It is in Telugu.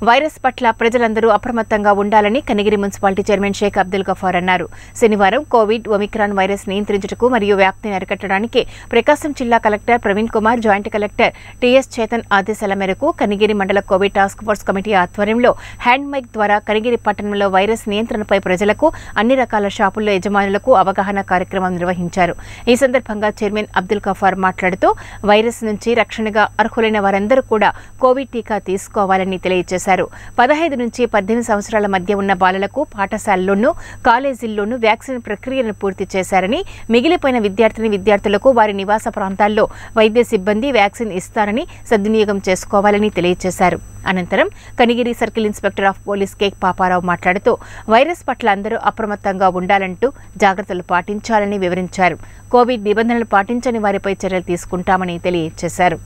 వైరస్ పట్ల ప్రజలందరూ అప్రమత్తంగా ఉండాలని కనిగిరి మున్సిపాలిటీ చైర్మన్ షేక్ అబ్దుల్ గఫార్ అన్నారు. శనివారం కోవిడ్ ఒమిక్రాన్ వైరస్ నియంత్రించుటకు మరియు వ్యాప్తిని అరికట్టడానికి ప్రకాశం జిల్లా collector Praveen Kumar, joint collector TS Chetan ఆదేశాల మేరకు కనిగిరి మండల కోవిడ్ టాస్క్ ఫోర్స్ కమిటీ ఆధ్వర్యంలో హ్యాండ్ మైక్ ద్వారా కనిగిరి పట్టణంలో వైరస్ నియంత్రణపై ప్రజలకు, అన్ని రకాల షాపుల్లో యజమానులకు అవగాహన కార్యక్రమం నిర్వహించారు. ఈ సందర్భంగా చైర్మన్ అబ్దుల్ గఫార్ మాట్లాడుతూ వైరస్ నుంచి రక్షణగా అర్హులైన వారందరూ కూడా కోవిడ్ టీకా తీసుకోవాలని తెలియజేశారు. 15 నుంచి 18 సంవత్సరాల మధ్య ఉన్న బాలలకు పాఠశాలల్లోనూ, కాలేజీల్లోనూ వ్యాక్సిన్ ప్రక్రియను పూర్తి చేశారని, మిగిలిపోయిన విద్యార్థులకు వారి నివాస ప్రాంతాల్లో వైద్య సిబ్బంది వ్యాక్సిన్ ఇస్తారని సద్వినియోగం చేసుకోవాలని తెలియజేశారు. అనంతరం Kanigiri circle inspector of police కేక్ పాపారావు మాట్లాడుతూ వైరస్ పట్ల అందరూ అప్రమత్తంగా ఉండాలంటూ జాగ్రత్తలు పాటించాలని వివరించారు. కోవిడ్ నిబంధనలు పాటించని వారిపై చర్యలు తీసుకుంటామని తెలియజేశారు.